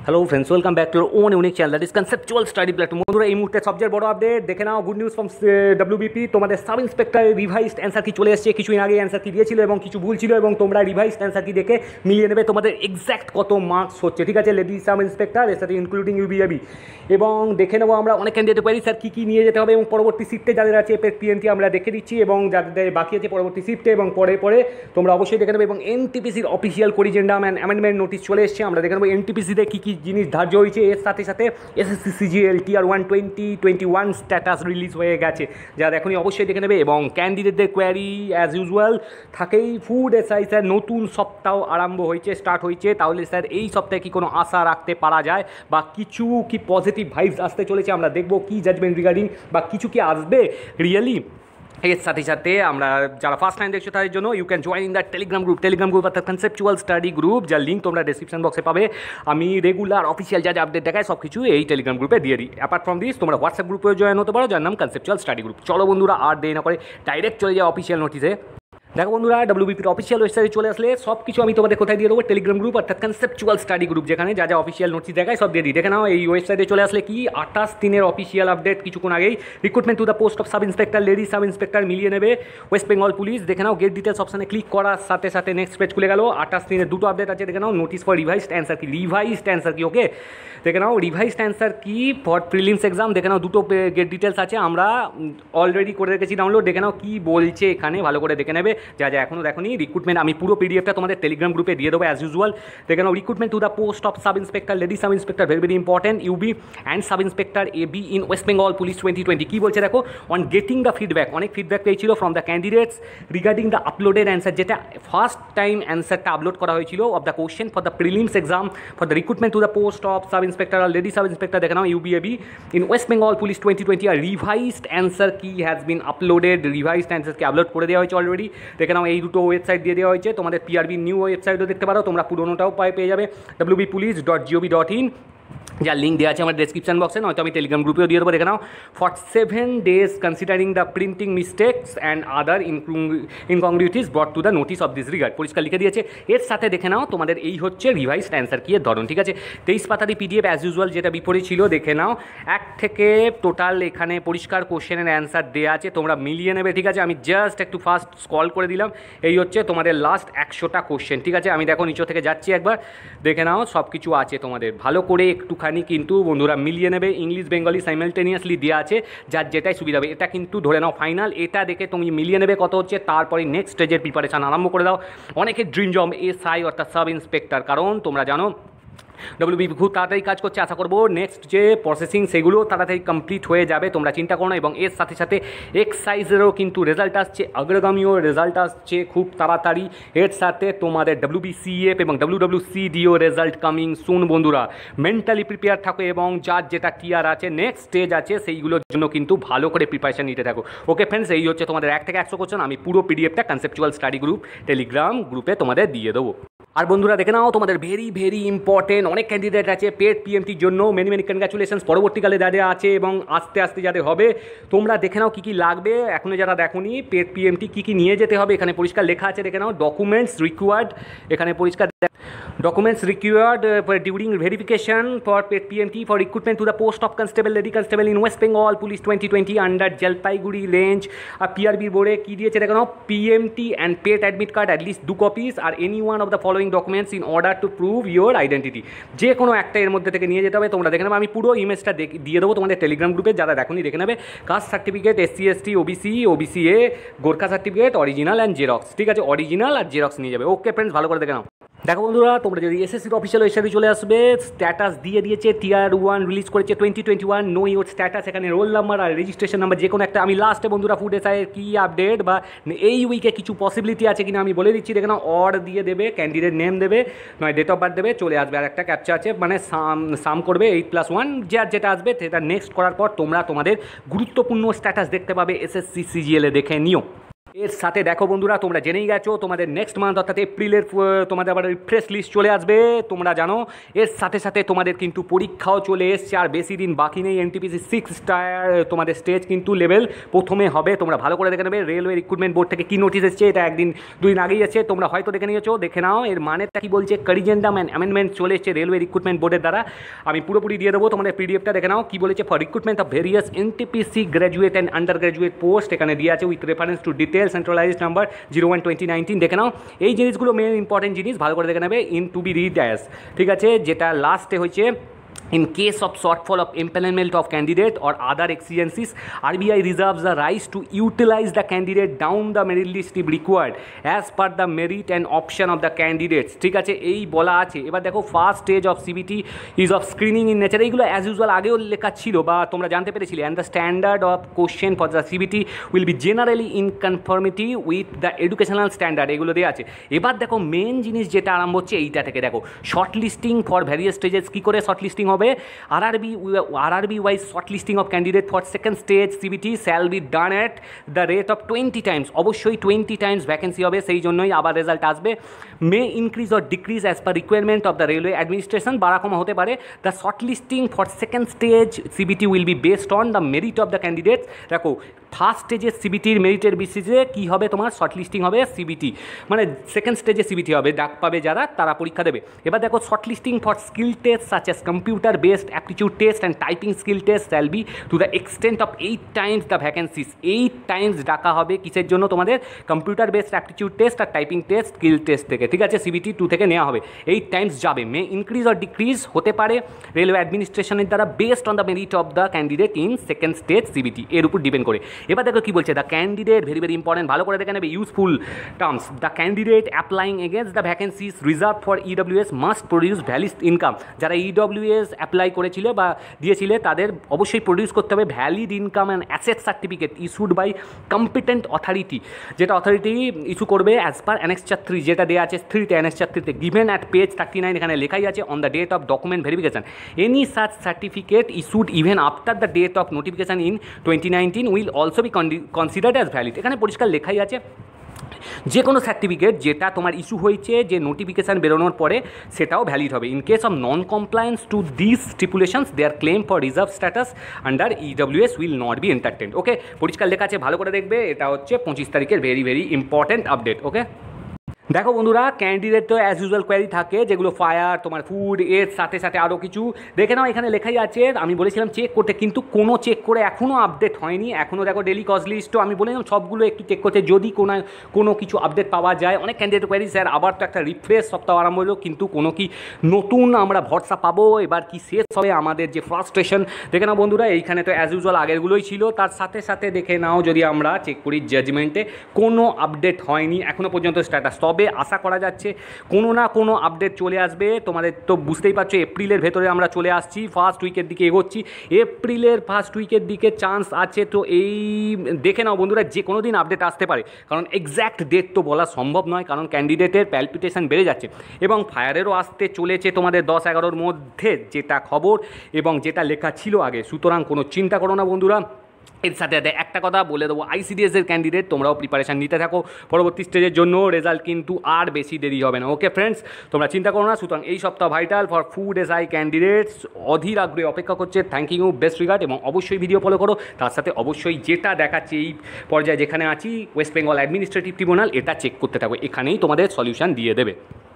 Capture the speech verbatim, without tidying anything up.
Hello friends, welcome back to own unique channel that is conceptual study platform. বন্ধুরা, এই মুহূর্তে সবচেয়ে বড় আপডেট দেখে নাও, গুড নিউজ ফ্রম ডব্লিউবিপি। তোমাদের sub inspector revised answer key চলে এসেছে। কিছুদিন আগে অ্যান্সার কি দিয়েছিল এবং কিছু ভুল ছিল, এবং তোমরা রিভাইসড অ্যান্সার কি দেখে মিলিয়ে নেবে তোমাদের এক্স্যাক্ট কত মার্কস হচ্ছে। ঠিক আছে, লেডি সাব ইন্সপেক্টর এর সাথে ইনক্লুডিং ইউবিএবি। এবং দেখে নেবো আমরা অনেক ক্যান্ডিডেট পারি স্যার কী কী নিয়ে যেতে হবে, এবং পরবর্তী শিফটে যাদের আছে পিএনটি আমরা দেখে দিচ্ছি, এবং যাদের বাকি আছে পরবর্তী শিফটে এবং পরে পরে তোমরা অবশ্যই দেখে নেবে। এবং এনটিপিসির official corrigendum and amendment notice চলে এসেছে, আমরা দেখে নেবো এনটিপিসিতে কী কী জিনিস ধার্য হয়েছে। এর সাথে সাথে SSC CGL TR one twenty twenty one status release হয়ে গেছে, যারা এখনই অবশ্যই দেখে নেবে। এবং ক্যান্ডিডেটদের কোয়ারি অ্যাজ ইউজুয়াল থাকেই। ফুড এসআই স্যার নতুন সপ্তাহ আরম্ভ হয়েছে, স্টার্ট হয়েছে, তাহলে স্যার এই সপ্তাহে কি কোনো আশা রাখতে পারা যায় বা কিছু কি পজিটিভ ভাইবস আসতে চলেছে, আমরা দেখবো কি জাজমেন্ট রিগার্ডিং বা কিছু কি আসবে রিয়েলি। এর সাথে সাথে আমরা যারা ফার্স্ট টাইম দেখছো তাদের জন্য you can join in the Telegram group Telegram group অর্থাৎ কনসেপচুয়াল স্টাডি গ্রুপ, যার লিঙ্ক তোমরা ডিসক্রিপশন বক্সে পাবে। আমি রেগুলার অফিসিয়াল যা যা আপডেট দেখায় সব কিছু এই টেলিগ্রাম গ্রুপে দিয়ে দিই। অ্যাপার্ট ফ্রম দিস তোমরা হোয়াটসঅ্যাপ গ্রুপেও জয়েন হতে পারো, যার নাম কনসেপচুয়াল স্টাডি গ্রুপ। চলো বন্ধুরা, আর দেরি না করে ডাইরেক্ট চলে যাও অফিসিয়াল নোটিসে। দেখো বন্ধুরা, ডব্লিউবিপির অফিসিয়াল ওয়েবসাইটে চলে আসলে সব কিছু আমি তোমাদের কোথায় দিয়ে দেবো, টেলিগ্রাম গ্রুপ অর্থাৎ কনসেপচুয়াল স্টাডি গ্রুপ, যেখানে যা যা অফিসিয়াল নোটিস দেখায় সব দিয়ে দিই। দেখে নাও, এই ওয়েবসাইটে চলে আসলে কি আঠাশ দিনের অফিসিয়াল আপডেট কিছুক্ষণ আগেই। Recruitment to the post of sub inspector, lady sub inspector মিলিয়ে নেবে ওয়েস্ট বেঙ্গল পুলিশ। দেখে নাও, গেট ডিটেলস অপশানে ক্লিক করার সাথে সাথে নেক্সট পেজ খুলে গেল। আঠাশ দিনের দুটো আপডেট আছে। দেখে নাও, notice for revised answer key, revised answer key, okay. দেখে নাও, revised answer key for prelims exam. দেখে নাও, দুটো গেট ডিটেলস আছে, আমরা অলরেডি করে রেখেছি ডাউনলোড। দেখে নাও কী বলছে এখানে, ভালো করে দেখে নেবে যা যা এখনও দেখোনি। রিক্রুটমেন্ট আমি পুরো পিডিএফটা তোমাদের টেলিগ্রাম গ্রুপে দিয়ে দেবো অ্যাজ ইউজুয়াল। দেখে নাও, recruitment to the post of sub inspector, lady sub inspector, very very important, UB and sub inspector A B in West Bengal police twenty twenty. কী বলছে দেখো, অন গেটিং দ্য ফিডব্যাক, অনেক feedback পেয়েছিল from the candidates regarding the uploaded answer, যেটা first time অ্যান্সারটা upload করা হয়েছিল of the question for the prelims exam for the recruitment to the post of sub inspector R lady sub inspector. দেখে নাও, ইউবিএবি in West Bengal police twenty twenty আর revised answer key has been uploaded, revised answer key upload করে দেওয়া হয়েছে already. দেখে নাও, এই দুটো ওয়েবসাইট দিয়ে দেওয়া হয়েছে। তোমাদের পিআরবি নিউ ওয়েবসাইটও দেখতে পারো, তোমরা পুরোনোটাও পাই পেয়ে যাবে, WB police dot gov dot in, যার লিঙ্ক দেওয়া আছে আমার ডেসক্রিপশন বক্সে, নয়তো আমি টেলিগ্রাম গ্রুপেও দিয়ে দেবো। দেখে নাও, for seven days considering the printing mistakes and other incongruities brought to the notice of this regard, পরিষ্কার লিখে দিয়েছে। এর সাথে দেখে নাও, তোমাদের এই হচ্ছে রিভাইসড অ্যান্সার কি এর ধরন। ঠিক আছে, তেইশ পাতারি পিডিএফ অ্যাজ ইউজুয়াল, যেটা বিপরীত ছিল। দেখে নাও, এক থেকে টোটাল এখানে পরিষ্কার কোশ্চেনের অ্যান্সার দেওয়া আছে, তোমরা মিলিয়ে নেবে। ঠিক আছে, আমি জাস্ট একটু ফার্স্ট স্ক্রল করে দিলাম। এই হচ্ছে তোমাদের লাস্ট একশোটা কোশ্চেন। ঠিক আছে, আমি দেখো নিচে থেকে যাচ্ছি একবার, দেখে নাও সব কিছু আছে তোমাদের, ভালো করে একটুখানি কিন্তু বন্ধুরা মিলিয়ে নেবে। ইংলিশ বেঙ্গলি সাইমেলটেনিয়াসলি দেওয়া আছে, যার যেটাই সুবিধা হবে। এটা কিন্তু ধরে নাও ফাইনাল, এটা দেখে তুমি মিলিয়ে নেবে কত হচ্ছে, তারপরে নেক্সট স্টেজের প্রিপারেশান আরম্ভ করে দাও। অনেকের ড্রিম জব এসআই অর্থাৎ সাব ইন্সপেক্টর, কারণ তোমরা জানো ডব্লিউবিপি খুব তাড়াতাড়ি কাজ করছে। আশা করবো নেক্সট যে প্রসেসিং সেগুলো তাড়াতাড়ি কমপ্লিট হয়ে যাবে, তোমরা চিন্তা করো না। এবং এর সাথে সাথে এক্সাইজেরও কিন্তু রেজাল্ট আসছে, অগ্রগামীও রেজাল্ট আসছে খুব তাড়াতাড়ি। এর সাথে তোমাদের ডব্লিউবিসিএফ এবং ডব্লিউডব্লিউসিডিও রেজাল্ট কামিং সুন। বন্ধুরা, মেন্টালি প্রিপেয়ার থাকো, এবং যার যেটা টিয়ার আছে নেক্সট স্টেজ আছে সেইগুলোর জন্য কিন্তু ভালো করে প্রিপারেশান নিতে থাকো। ওকে ফ্রেন্ডস, এই হচ্ছে তোমাদের এক থেকে একশো কোশ্চেন। আমি পুরো পিডিএফটা কনসেপচুয়াল স্টাডি গ্রুপ টেলিগ্রাম গ্রুপে তোমাদের দিয়ে দেবো। আর বন্ধুরা দেখে নাও, তোমাদের ভেরি ভেরি ইম্পর্টেন্ট অনেক ক্যান্ডিডেট আছে পেড পিএমটির জন্য, মেনি মেনি কনগ্রাচুলেশনস। পরবর্তীকালে যাদের আছে এবং আস্তে আস্তে যাদের হবে, তোমরা দেখে নাও কী কী লাগবে। এখনও যারা দেখোনি পেড পিএমটি কী কী নিয়ে যেতে হবে, এখানে পরিষ্কার লেখা আছে। দেখে নাও, ডকুমেন্টস রিকোয়ার্ড, এখানে পরিষ্কার documents required during verification for PET PMT for recruitment to the post of constable, lady constable in West Bengal police twenty twenty under Jalpaiguri range. আর পিআরবির বোর্ডে কী দিয়েছে দেখে নাও, PMT and PET admit card at least দু কপিস আর any one of the following documents in order to prove your identity. যে কোনো একটা এর মধ্যে থেকে নিয়ে যেতে হবে, তোমরা দেখে নেবে। আমি পুরো ইমেজটা দিয়ে দেবো তোমাদের টেলিগ্রাম গ্রুপে, যারা দেখোনি দেখে নেবে। Caste certificate, SC ST OBC OBC A, Gorkha certificate, original and xerox. ঠিক আছে, অরিজিনাল আর জেরক্স নিয়ে যাবে। ওকে ফ্রেন্ডস, ভালো করে দেখে নাও। দেখো বন্ধুরা, তোমরা যদি এসএসসির অফিসিয়াল ওয়েবসাইটে চলে আসবে, স্ট্যাটাস দিয়ে দিয়েছে, টিআর ওয়ান রিলিজ করেছে twenty twenty one, know your status, এখানে রোল নাম্বার আর রেজিস্ট্রেশন নাম্বার যে কোনো একটা। আমি লাস্টে বন্ধুরা ফুড এসআইয়ের কী আপডেট বা এই উইকে কিছু পসিবিলিটি আছে কিনা আমি বলে দিচ্ছি। দেখে নাও, অর দিয়ে দেবে, ক্যান্ডিডেট নেম দেবে, নয় ডেট অফ বার্থ দেবে, চলে আসবে। আর একটা ক্যাপচা আছে, মানে সাম সাম করবে এইট প্লাস ওয়ান, যার যেটা আসবে সেটা নেক্সট করার পর তোমরা তোমাদের গুরুত্বপূর্ণ স্ট্যাটাস দেখতে পাবে। এসএসসি সিজিএলে দেখে নিও। এর সাথে দেখো বন্ধুরা, তোমরা জেনেই গেছো তোমাদের নেক্সট মান্থ অর্থাৎ এপ্রিলের তোমাদের আবার ফ্রেশ লিস্ট চলে আসবে, তোমরা জানো। এর সাথে সাথে তোমাদের কিন্তু পরীক্ষাও চলে এসছে, আর বেশি দিন বাকি নেই। এনটিপিসি সিক্স স্টার তোমাদের স্টেজ কিন্তু লেভেল প্রথমে হবে, তোমরা ভালো করে দেখে নেবে। রেলওয়ে রিক্রুটমেন্ট বোর্ড থেকে কী নোটিশ এসছে, এটা একদিন দুই দিন আগেই আছে, তোমরা হয়তো দেখে নিয়েছো, দেখে নাও। এর মানেটা কি বলছে, করিজেন্ডাম অ্যান্ড অ্যামেন্ডমেন্ট চলে এসছে রেলওয়ে রিক্রুটমেন্ট বোর্ডের দ্বারা। আমি পুরোপুরি দিয়ে দেবো তোমাদের পিডিএফটা, দেখে নাও কী বলেছে। For recruitment of various NTPC graduate and under graduate post, এখানে দিয়ে আছে with reference to detail centralised number zero one twenty nineteen. দেখে নাও, এই জিনিসগুলো মেন ইম্পর্টেন্ট জিনিস, ভালো করে দেখে নেবে। In to be read as, ঠিক আছে, যেটা লাস্টে হয়েছে in case of shortfall of empanelment of candidate or other exigencies, R B I reserves the right to utilize the candidate down the merit list if required as per the merit and option of the candidates, ঠিক আছে, এই বলা আছে। এবার দেখো, first stage of CBT is of screening in nature, এইগুলো as usual আগেও লেখা ছিল বা তোমরা জানতে পেরেছিলে। And the standard of question for the CBT will be generally in conformity with the educational standard, এগুলো দেওয়া আছে। এবার দেখো, মেন জিনিস যেটা আরম্ভ হচ্ছে এইটা থেকে, দেখো short listing for various stages, কী করে শর্ট লিস্টিং হবে। R R B R R B wise shortlisting of candidate for second stage C B T shall be done at the rate of twenty times, অবশ্যই twenty times vacancy হবে, সেই জন্যই আবার result আসবে। May increase or decrease as per requirement of the railway administration, বাড়া কমা হতে পারে। The shortlisting for second stage CBT will be based on the merit of the candidates. দেখো, ফার্স্ট স্টেজের সিবিটির মেরিটের বেসিসে কী হবে, তোমার শর্টলিস্টিং হবে সিবিটি, মানে সেকেন্ড স্টেজে সিবিটি হবে, ডাক পাবে যারা, তারা পরীক্ষা দেবে। এবার দেখো, shortlisting for skill test such as computer based aptitude test and typing skill test shall be to the extent of eight times the vacancies, eight times ডাকা হবে কিসের জন্য, তোমাদের কম্পিউটার বেসড অ্যাপটিটিউড টেস্ট আর টাইপিং টেস্ট স্কিল টেস্ট থেকে, ঠিক আছে, CBT two থেকে নেওয়া হবে, এইট টাইমস যাবে। মে ইনক্রিজ অর ডিক্রিজ হতে পারে রেলওয়ে অ্যাডমিনিস্ট্রেশনের দ্বারা based on the merit of the candidate in second stage CBT, এর উপর ডিপেন্ড করে। এবার দেখো কী বলছে, the candidate, very very important, ভালো করে দেখে নেবে, useful terms. The candidate applying against the vacancies reserve for EWS must produce valid income, যারা ইডব্লিউএস অ্যাপ্লাই করেছিল বা দিয়েছিলে তাদের অবশ্যই প্রডিউস করতে হবে valid income and asset certificate issued by competent authority, যেটা অথরিটি ইস্যু করবে অ্যাজ পার অ্যানেক্সার থ্রি, যেটা দেওয়া আছে থ্রিতে, অ্যানেক্সার থ্রিতে, given at page thirty nine, এখানে লেখাই আছে on the date of document verification any such certificate issued even after the date of notification in twenty nineteen will also be considered as valid. এখানে পরিষ্কার লেখাই আছে যে কোনো সার্টিফিকেট যেটা তোমার ইস্যু হয়েছে যে নোটিফিকেশান বেরোনোর পরে, সেটাও ভ্যালিড হবে। In case of non compliance to this stipulations their claim for reserve status under EWS will not be entertained. Okay, পরিষ্কার লেখা আছে, ভালো করে দেখবে। এটা হচ্ছে পঁচিশ তারিখের very very important update. Okay, দেখো বন্ধুরা, ক্যান্ডিডেট তো অ্যাজ ইউজুয়াল কোয়ারি থাকে, যেগুলো ফায়ার, তোমার ফুড, এর সাথে সাথে আরও কিছু দেখে নাও। এখানে লেখাই আছে, আমি বলেছিলাম চেক করতে, কিন্তু কোনো চেক করে এখনও আপডেট হয়নি। এখনও দেখো ডেলি কজ লিস্টও আমি বলেছিলাম সবগুলো একটু চেক করতে, যদি কোনো কোনো কিছু আপডেট পাওয়া যায়। অনেক ক্যান্ডিডেট কোয়ারি, স্যার আবার তো একটা রিফ্রেশ সপ্তাহ আরম্ভ হলো, কিন্তু কোনো কি নতুন আমরা ভরসা পাবো, এবার কি শেষ হবে আমাদের যে ফ্রাস্ট্রেশন। দেখে নাও বন্ধুরা, এইখানে তো অ্যাজ ইউজুয়াল আগেরগুলোই ছিল, তার সাথে সাথে দেখে নাও যদি আমরা চেক করি জাজমেন্টে কোনো আপডেট হয়নি এখনও পর্যন্ত স্ট্যাটাস, তবে আশা করা যাচ্ছে কোনো না কোনো আপডেট চলে আসবে। তোমাদের তো বুঝতেই পারছো এপ্রিলের ভেতরে আমরা চলে আসছি, ফার্স্ট উইকের দিকে এগোচ্ছি, এপ্রিলের ফার্স্ট উইকের দিকে চান্স আছে। তো এই দেখে নাও বন্ধুরা, যে কোনো দিন আপডেট আসতে পারে, কারণ এক্স্যাক্ট ডেট তো বলা সম্ভব নয়, কারণ ক্যান্ডিডেটের প্যালপিটেশন বেড়ে যাচ্ছে এবং ফায়ারেরও আসতে চলেছে তোমাদের দশ এগারোর মধ্যে, যেটা খবর এবং যেটা লেখা ছিল আগে। সুতরাং কোনো চিন্তা করো না বন্ধুরা। এর সাথে সাথে একটা কথা বলে দেবো, আইসিডিএসের ক্যান্ডিডেট তোমরাও প্রিপারেশান নিতে থাকো পরবর্তী স্টেজের জন্য, রেজাল্ট কিন্তু আর বেশি দেরি হবে না। ওকে ফ্রেন্ডস, তোমরা চিন্তা করো না। সুতরাং এই সপ্তাহ vital for food S I candidates অধীর আগ্রহে অপেক্ষা করছে। থ্যাংক ইউ, বেস্ট রিগার্ড, এবং অবশ্যই ভিডিও ফলো করো। তার সাথে অবশ্যই যেটা দেখাচ্ছে এই পর্যায়ে যেখানে আছি, ওয়েস্ট বেঙ্গল অ্যাডমিনিস্ট্রেটিভ ট্রিব্যুনাল, এটা চেক করতে থাকো, এখানেই তোমাদের সলিউশন দিয়ে দেবে।